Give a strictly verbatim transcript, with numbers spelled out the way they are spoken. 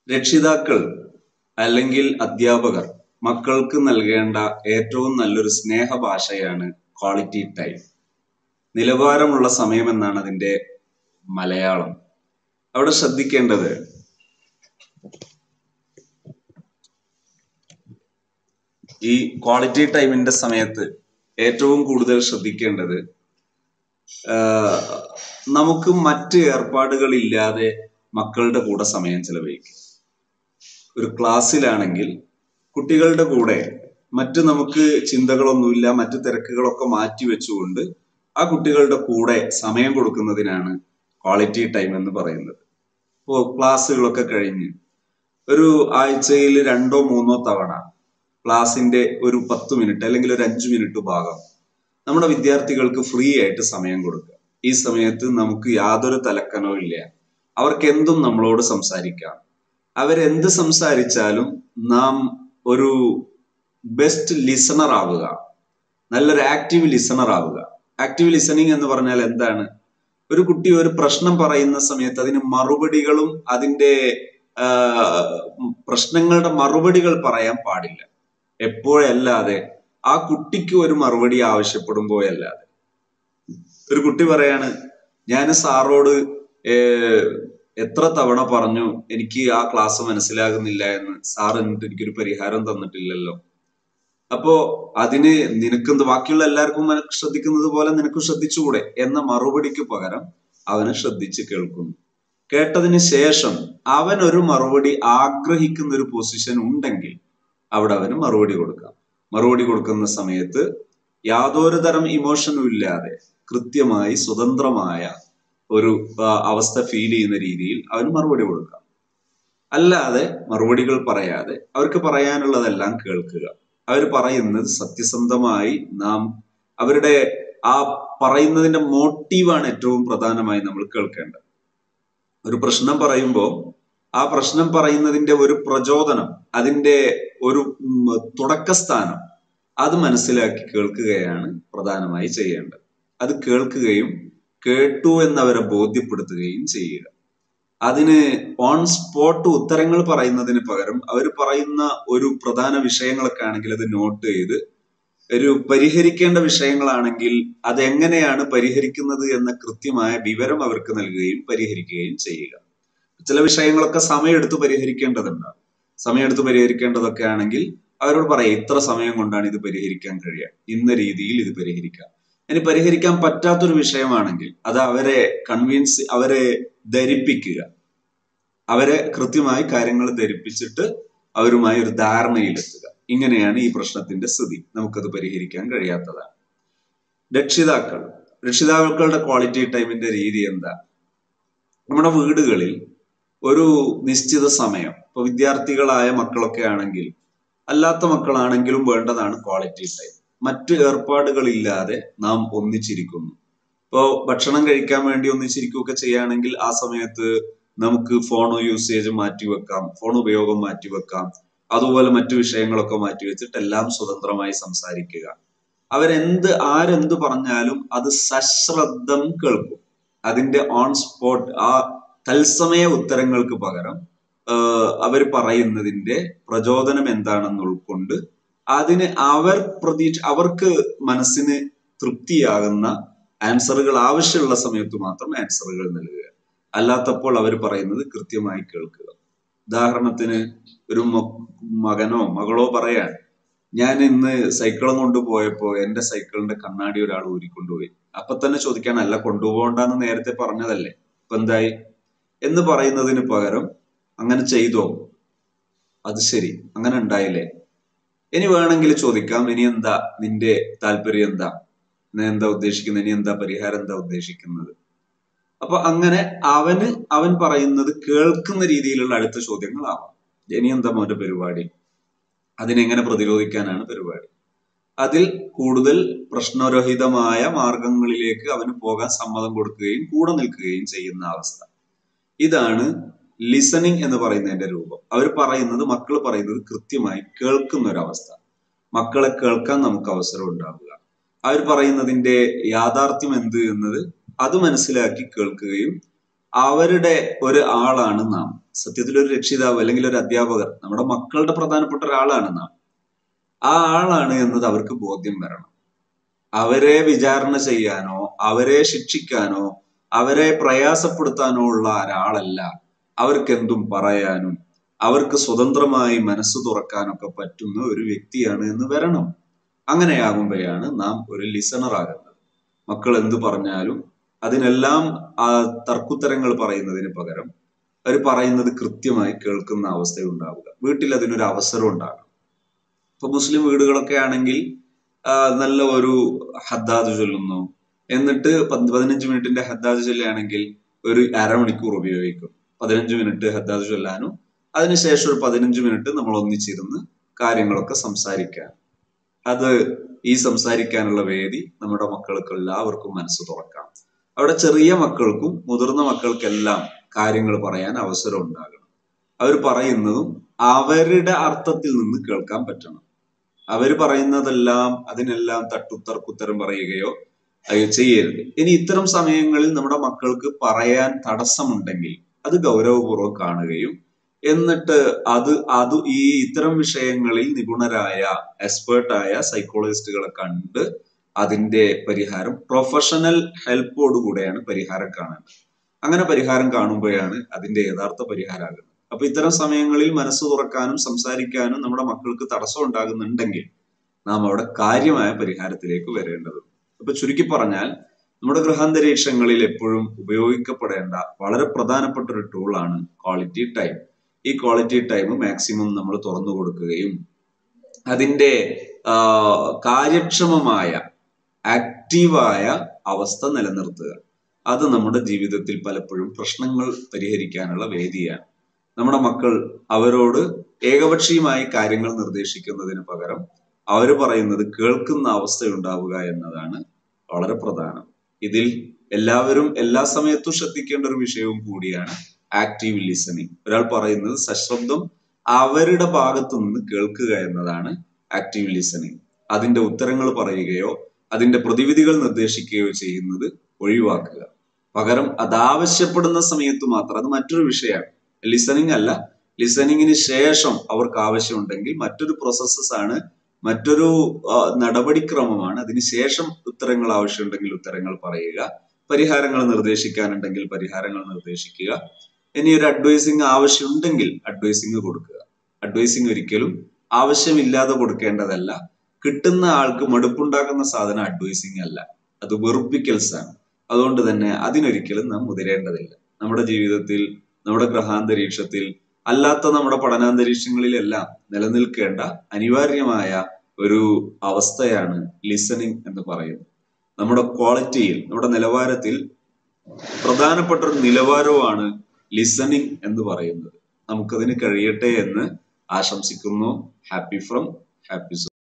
രക്ഷിതാക്കൾ അല്ലെങ്കിൽ അധ്യാപകർ മക്കൾക്ക് നൽകേണ്ട ഏറ്റവും നല്ലൊരു സ്നേഹഭാഷയാണ് ക്വാളിറ്റി ടൈം. നിലവാരമുള്ള സമയം എന്നാണ് അതിന്റെ മലയാളം. അവിടെ ശ്രദ്ധിക്കേണ്ടത് ഈ ക്വാളിറ്റി ടൈമിന്റെ സമയത്ത് ഏറ്റവും കൂടുതൽ ശ്രദ്ധിക്കേണ്ടത് നമുക്ക് മറ്റ് ഏർപ്പാടുകളില്ലാതെ മക്കളുടെ കൂടെ സമയം ചെലവഴിക്കുക. ഒരു ക്ലാസ്സിലാണെങ്കിൽ കുട്ടികളുടെ കൂടെ മറ്റ് നമുക്ക് ചിന്തകളൊന്നുമില്ല, മറ്റു തിരക്കുകളൊക്കെ മാറ്റി വെച്ചുകൊണ്ട് ആ കുട്ടികളുടെ കൂടെ സമയം കൊടുക്കുന്നതിനാണ് ക്വാളിറ്റി ടൈം എന്ന് പറയുന്നത്. ഇപ്പോൾ ക്ലാസ്സുകളൊക്കെ കഴിഞ്ഞ് ഒരു ആഴ്ചയിൽ രണ്ടോ മൂന്നോ തവണ ക്ലാസിന്റെ ഒരു പത്ത് മിനിറ്റ് അല്ലെങ്കിൽ ഒരു അഞ്ചു മിനിറ്റ് ഭാഗം നമ്മുടെ വിദ്യാർത്ഥികൾക്ക് ഫ്രീ ആയിട്ട് സമയം കൊടുക്കുക. ഈ സമയത്ത് നമുക്ക് യാതൊരു തലക്കനോ ഇല്ല, അവർക്ക് എന്തും നമ്മളോട് സംസാരിക്കാം. അവരെന്ത് സംസാരിച്ചാലും നാം ഒരു ബെസ്റ്റ് ലിസണർ ആവുക, നല്ലൊരു ആക്റ്റീവ് ലിസണർ ആവുക. ആക്റ്റീവ് ലിസണിങ് എന്ന് പറഞ്ഞാൽ എന്താണ്? ഒരു കുട്ടി ഒരു പ്രശ്നം പറയുന്ന സമയത്ത് അതിന് മറുപടികളും അതിന്റെ പ്രശ്നങ്ങളുടെ മറുപടികൾ പറയാൻ പാടില്ല. എപ്പോഴല്ലാതെ ആ കുട്ടിക്ക് ഒരു മറുപടി ആവശ്യപ്പെടുമ്പോഴല്ലാതെ. ഒരു കുട്ടി പറയാണ്, ഞാൻ സാറോട് എത്ര തവണ പറഞ്ഞു എനിക്ക് ആ ക്ലാസ് മനസ്സിലാകുന്നില്ല എന്ന്, സാർ എന്നിട്ട് എനിക്കൊരു പരിഹാരം തന്നിട്ടില്ലല്ലോ. അപ്പോ അതിന് നിനക്കെന്ത്, ബാക്കിയുള്ള എല്ലാവർക്കും ശ്രദ്ധിക്കുന്നത് പോലെ നിനക്ക് ശ്രദ്ധിച്ചുകൂടെ എന്ന മറുപടിക്ക് പകരം അവനെ ശ്രദ്ധിച്ച് കേൾക്കുന്നു. കേട്ടതിന് ശേഷം അവൻ ഒരു മറുപടി ആഗ്രഹിക്കുന്ന ഒരു പൊസിഷൻ ഉണ്ടെങ്കിൽ അവിടെ അവന് മറുപടി കൊടുക്കാം. മറുപടി കൊടുക്കുന്ന സമയത്ത് യാതൊരു തരം ഇമോഷനും ഇല്ലാതെ കൃത്യമായി സ്വതന്ത്രമായ ഒരു അവസ്ഥ ഫീൽ ചെയ്യുന്ന രീതിയിൽ അവന് മറുപടി കൊടുക്കാം. അല്ലാതെ മറുപടികൾ പറയാതെ അവർക്ക് പറയാനുള്ളതെല്ലാം കേൾക്കുക. അവർ പറയുന്നത് സത്യസന്ധമായി നാം അവരുടെ ആ പറയുന്നതിന്റെ മോട്ടീവാണ് ഏറ്റവും പ്രധാനമായി നമ്മൾ കേൾക്കേണ്ടത്. ഒരു പ്രശ്നം പറയുമ്പോൾ ആ പ്രശ്നം പറയുന്നതിന്റെ ഒരു പ്രചോദനം, അതിന്റെ ഒരു തുടക്കസ്ഥാനം അത് മനസ്സിലാക്കി കേൾക്കുകയാണ് പ്രധാനമായി ചെയ്യേണ്ടത്. അത് കേൾക്കുകയും കേട്ടു എന്നവരെ ബോധ്യപ്പെടുത്തുകയും ചെയ്യുക. അതിന് ഓൺ സ്പോട്ട് ഉത്തരങ്ങൾ പറയുന്നതിന് പകരം അവർ പറയുന്ന ഒരു പ്രധാന വിഷയങ്ങളൊക്കെ ആണെങ്കിൽ അത് നോട്ട് ചെയ്ത്, ഒരു പരിഹരിക്കേണ്ട വിഷയങ്ങളാണെങ്കിൽ അതെങ്ങനെയാണ് പരിഹരിക്കുന്നത് എന്ന കൃത്യമായ വിവരം അവർക്ക് നൽകുകയും പരിഹരിക്കുകയും ചെയ്യുക. ചില വിഷയങ്ങളൊക്കെ സമയമെടുത്ത് പരിഹരിക്കേണ്ടതുണ്ടാവും. സമയമെടുത്ത് പരിഹരിക്കേണ്ടതൊക്കെ ആണെങ്കിൽ അവരോട് പറയാം, ഇത്ര സമയം കൊണ്ടാണ് ഇത് പരിഹരിക്കാൻ കഴിയുക, ഇന്ന രീതിയിൽ ഇത് പരിഹരിക്കാം. ഇനി പരിഹരിക്കാൻ പറ്റാത്തൊരു വിഷയമാണെങ്കിൽ അത് അവരെ കൺവിൻസ്, അവരെ ധരിപ്പിക്കുക. അവരെ കൃത്യമായി കാര്യങ്ങൾ ധരിപ്പിച്ചിട്ട് അവരുമായി ഒരു ധാരണയിലെത്തുക. ഇങ്ങനെയാണ് ഈ പ്രശ്നത്തിന്റെ സ്ഥിതി. നമുക്കത് പരിഹരിക്കാൻ കഴിയാത്തതാണ്. രക്ഷിതാക്കൾ രക്ഷിതാക്കളുടെ ക്വാളിറ്റി ടൈമിന്റെ രീതി എന്താ? നമ്മുടെ വീടുകളിൽ ഒരു നിശ്ചിത സമയം, ഇപ്പൊ വിദ്യാർത്ഥികളായ മക്കളൊക്കെ ആണെങ്കിൽ അല്ലാത്ത മക്കളാണെങ്കിലും വേണ്ടതാണ് ക്വാളിറ്റി ടൈം. മറ്റു ഏർപ്പാടുകളില്ലാതെ നാം ഒന്നിച്ചിരിക്കുന്നു. ഇപ്പോ ഭക്ഷണം കഴിക്കാൻ വേണ്ടി ഒന്നിച്ചിരിക്കുകയൊക്കെ ചെയ്യുകയാണെങ്കിൽ ആ സമയത്ത് നമുക്ക് ഫോൺ യൂസേജ് മാറ്റിവെക്കാം, ഫോൺ ഉപയോഗം മാറ്റിവെക്കാം. അതുപോലെ മറ്റു വിഷയങ്ങളൊക്കെ മാറ്റിവെച്ചിട്ട് എല്ലാം സ്വതന്ത്രമായി സംസാരിക്കുക. അവരെന്ത് ആരെന്ത് പറഞ്ഞാലും അത് സശ്രദ്ധം കേൾക്കും. അതിന്റെ ഓൺ സ്പോട്ട് ആ തത്സമയ ഉത്തരങ്ങൾക്ക് പകരം അവർ പറയുന്നതിന്റെ പ്രചോദനം എന്താണെന്ന് ഉൾക്കൊണ്ട് അതിന് അവർ പ്രതീക്ഷ അവർക്ക് മനസ്സിന് തൃപ്തിയാകുന്ന ആൻസറുകൾ ആവശ്യമുള്ള സമയത്ത് മാത്രം ആൻസറുകൾ നൽകുക. അല്ലാത്തപ്പോൾ അവർ പറയുന്നത് കൃത്യമായി കേൾക്കുക. ഉദാഹരണത്തിന് ഒരു മകനോ മകളോ പറയാൻ, ഞാൻ ഇന്ന് സൈക്കിളും കൊണ്ടുപോയപ്പോ എന്റെ സൈക്കിളിന്റെ കണ്ണാടി ഒരാൾ ഊരിക്കൊണ്ടുപോയി. അപ്പൊ തന്നെ ചോദിക്കാൻ, അല്ല കൊണ്ടുപോകണ്ടെന്ന് നേരത്തെ പറഞ്ഞതല്ലേ, ഇപ്പൊ എന്തായി എന്ന് പറയുന്നതിന് പകരം അങ്ങനെ ചെയ്തോ, അത് ശരി, അങ്ങനെ ഉണ്ടായില്ലേ, ഇനി വേണമെങ്കിൽ ചോദിക്കാം, ഇനി എന്താ നിന്റെ താല്പര്യം, എന്താ നീ എന്താ ഉദ്ദേശിക്കുന്നത്, ഇനി എന്താ പരിഹാരം, എന്താ ഉദ്ദേശിക്കുന്നത്. അപ്പൊ അങ്ങനെ അവന് അവൻ പറയുന്നത് കേൾക്കുന്ന രീതിയിലുള്ള അടുത്ത ചോദ്യങ്ങളാവാം. ഇനി എന്താ മോന്റെ പരിപാടി, അതിനെങ്ങനെ പ്രതിരോധിക്കാനാണ് പരിപാടി. അതിൽ കൂടുതൽ പ്രശ്നരഹിതമായ മാർഗങ്ങളിലേക്ക് അവന് പോകാൻ സമ്മതം കൊടുക്കുകയും കൂടെ നിൽക്കുകയും ചെയ്യുന്ന അവസ്ഥ. ഇതാണ് ലിസണിങ് എന്ന് പറയുന്നതിന്റെ രൂപം. അവർ പറയുന്നത്, മക്കൾ പറയുന്നത് കൃത്യമായി കേൾക്കുന്ന ഒരവസ്ഥ. മക്കളെ കേൾക്കാൻ നമുക്ക് അവസരം ഉണ്ടാവുക. അവർ പറയുന്നതിന്റെ യാഥാർത്ഥ്യം എന്ത് എന്നത് അത് മനസ്സിലാക്കി കേൾക്കുകയും അവരുടെ ഒരു ആളാണ് നാം. സത്യത്തിൽ ഒരു രക്ഷിതാവ് അല്ലെങ്കിൽ ഒരു അധ്യാപകർ നമ്മുടെ മക്കളുടെ പ്രധാനപ്പെട്ട ഒരാളാണ് നാം. ആ ആളാണ് എന്നത് അവർക്ക് ബോധ്യം വരണം. അവരെ വിചാരണ ചെയ്യാനോ അവരെ ശിക്ഷിക്കാനോ അവരെ പ്രയാസപ്പെടുത്താനോ ഉള്ള ഒരാളല്ല. അവർക്ക് എന്തും പറയാനും അവർക്ക് സ്വതന്ത്രമായി മനസ്സ് തുറക്കാനൊക്കെ പറ്റുന്ന ഒരു വ്യക്തിയാണ് എന്ന് വരണം. അങ്ങനെയാകുമ്പോഴാണ് നാം ഒരു ലിസണർ ആകുന്നത്. മക്കൾ എന്തു പറഞ്ഞാലും അതിനെല്ലാം ആ തർക്കുത്തരങ്ങൾ പറയുന്നതിന് പകരം അവർ പറയുന്നത് കൃത്യമായി കേൾക്കുന്ന അവസ്ഥ ഉണ്ടാവുക. വീട്ടിൽ അതിനൊരു അവസരം ഉണ്ടാകണം. ഇപ്പൊ മുസ്ലിം വീടുകളൊക്കെ ആണെങ്കിൽ നല്ല ഒരു ഹദ്ദാദ് ചൊല്ലുന്നു, എന്നിട്ട് പതിനഞ്ച് മിനിറ്റിന്റെ ഹദ്ദാദ് ചൊല്ലുകയാണെങ്കിൽ ഒരു അരമണിക്കൂർ ഉപയോഗിക്കും പതിനഞ്ച് മിനിറ്റ് ഹദ്ദാദ് ചൊല്ലാനും. അതിനുശേഷം ഒരു പതിനഞ്ച് മിനിറ്റ് നമ്മൾ ഒന്നിച്ചിരുന്ന് കാര്യങ്ങളൊക്കെ സംസാരിക്കാൻ. അത് ഈ സംസാരിക്കാനുള്ള വേദി നമ്മുടെ മക്കൾക്ക് എല്ലാവർക്കും മനസ്സ് തുറക്കാം. അവിടെ ചെറിയ മക്കൾക്കും മുതിർന്ന മക്കൾക്കെല്ലാം കാര്യങ്ങൾ പറയാൻ അവസരം ഉണ്ടാകണം. അവർ പറയുന്നതും അവരുടെ അർത്ഥത്തിൽ നിന്ന് കേൾക്കാൻ പറ്റണം. അവര് പറയുന്നതെല്ലാം അതിനെല്ലാം തട്ടുത്തർക്കുത്തരം പറയുകയോ ചെയ്യരുത്. ഇനി ഇത്തരം സമയങ്ങളിൽ നമ്മുടെ മക്കൾക്ക് പറയാൻ തടസ്സമുണ്ടെങ്കിൽ അത് ഗൗരവപൂർവ്വം കാണുകയും എന്നിട്ട് അത് അത് ഈ ഇത്തരം വിഷയങ്ങളിൽ നിപുണരായ എക്സ്പേർട്ടായ സൈക്കോളജിസ്റ്റുകളെ കണ്ട് അതിന്റെ പരിഹാരം പ്രൊഫഷണൽ ഹെൽപ്പോടുകൂടെയാണ് പരിഹാരം കാണേണ്ടത്. അങ്ങനെ പരിഹാരം കാണുമ്പോഴാണ് അതിന്റെ യഥാർത്ഥ പരിഹാരമാകുന്നത്. അപ്പൊ ഇത്തരം സമയങ്ങളിൽ മനസ്സ് തുറക്കാനും സംസാരിക്കാനും നമ്മുടെ മക്കൾക്ക് തടസ്സം ഉണ്ടാകുന്നുണ്ടെങ്കിൽ നാം അവിടെ കാര്യമായ പരിഹാരത്തിലേക്ക് വരേണ്ടതുണ്ട്. അപ്പൊ ചുരുക്കി പറഞ്ഞാൽ നമ്മുടെ ഗൃഹാന്തരീക്ഷങ്ങളിൽ എപ്പോഴും ഉപയോഗിക്കപ്പെടേണ്ട വളരെ പ്രധാനപ്പെട്ട ഒരു ടൂളാണ് ക്വാളിറ്റി ടൈം. ഈ ക്വാളിറ്റി ടൈം മാക്സിമം നമ്മൾ തുറന്നു കൊടുക്കുകയും അതിന്റെ കാര്യക്ഷമമായ ആക്റ്റീവായ അവസ്ഥ നിലനിർത്തുക. അത് നമ്മുടെ ജീവിതത്തിൽ പലപ്പോഴും പ്രശ്നങ്ങൾ പരിഹരിക്കാനുള്ള വേദിയാണ്. നമ്മുടെ മക്കൾ അവരോട് ഏകപക്ഷീയമായി കാര്യങ്ങൾ നിർദ്ദേശിക്കുന്നതിന് പകരം അവർ പറയുന്നത് കേൾക്കുന്ന അവസ്ഥ ഉണ്ടാവുക എന്നതാണ് വളരെ പ്രധാനം. ഇതിൽ എല്ലാവരും എല്ലാ സമയത്തും ശ്രദ്ധിക്കേണ്ട ഒരു വിഷയവും കൂടിയാണ് ആക്റ്റീവ് ലിസണിങ്. ഒരാൾ പറയുന്നത് സശ്രദ്ധം അവരുടെ ഭാഗത്തു നിന്ന് കേൾക്കുക എന്നതാണ് ആക്റ്റീവ് ലിസണിങ്. അതിന്റെ ഉത്തരങ്ങൾ പറയുകയോ അതിന്റെ പ്രതിവിധികൾ നിർദ്ദേശിക്കുകയോ ചെയ്യുന്നത് ഒഴിവാക്കുക. പകരം അത് ആവശ്യപ്പെടുന്ന സമയത്ത് മാത്രം, അത് മറ്റൊരു വിഷയമാണ്. ലിസണിങ് അല്ല, ലിസണിങ്ങിന് ശേഷം അവർക്ക് ആവശ്യമുണ്ടെങ്കിൽ മറ്റൊരു പ്രോസസ്സസ് ആണ്, മറ്റൊരു നടപടിക്രമമാണ്. അതിനുശേഷം ഉത്തരങ്ങൾ ആവശ്യമുണ്ടെങ്കിൽ ഉത്തരങ്ങൾ പറയുക, പരിഹാരങ്ങൾ നിർദ്ദേശിക്കാനുണ്ടെങ്കിൽ പരിഹാരങ്ങൾ നിർദ്ദേശിക്കുക. ഇനി ഒരു അഡ്വൈസിങ് ആവശ്യമുണ്ടെങ്കിൽ അഡ്വൈസിങ് കൊടുക്കുക. അഡ്വൈസിങ് ഒരിക്കലും ആവശ്യമില്ലാതെ കൊടുക്കേണ്ടതല്ല. കിട്ടുന്ന ആൾക്ക് മടുപ്പുണ്ടാക്കുന്ന സാധനം അഡ്വൈസിങ് അല്ല, അത് വെറുപ്പിക്കൽസ് ആണ്. അതുകൊണ്ട് തന്നെ അതിനൊരിക്കലും നാം മുതിരേണ്ടതില്ല. നമ്മുടെ ജീവിതത്തിൽ, നമ്മുടെ ഗ്രഹാന്തരീക്ഷത്തിൽ, അല്ലാത്ത നമ്മുടെ പഠനാന്തരീക്ഷങ്ങളിലെല്ലാം നിലനിൽക്കേണ്ട അനിവാര്യമായ ഒരു അവസ്ഥയാണ് ലിസണിങ് എന്ന് പറയുന്നത്. നമ്മുടെ ക്വാളിറ്റിയിൽ, നമ്മുടെ നിലവാരത്തിൽ പ്രധാനപ്പെട്ട ഒരു നിലവാരവുമാണ് ലിസണിങ് എന്ന് പറയുന്നത്. നമുക്കതിന് കഴിയട്ടെ എന്ന് ആശംസിക്കുന്നു. Happy from happy